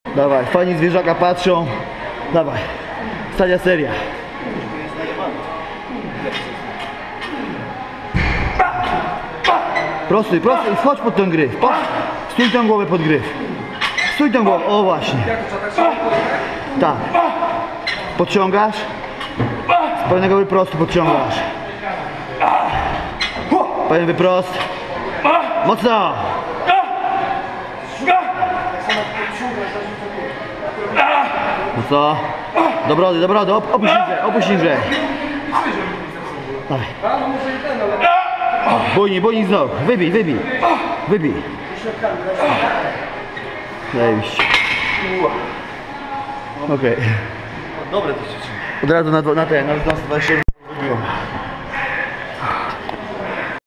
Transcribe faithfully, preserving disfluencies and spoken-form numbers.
Dawaj, fani zwierzaka patrzą. Dawaj, ostatnia seria. Prosty, prosty, wchodź pod ten gryf. Stój tą głowę pod gryf. Stój tą głowę, o właśnie. Tak. Podciągasz. Z pełnego wyprostu podciągasz. Pełen wyprost. Mocno. Mocno. Do brody, do brody, Op opuść niżej, opuść niżej. Dawaj. Bójnik, bójnik z nóg. Wybij, wybij. Wybij. Zajebiście. Okej. Dobre to się. Od razu na, na ten, na dwadzieścia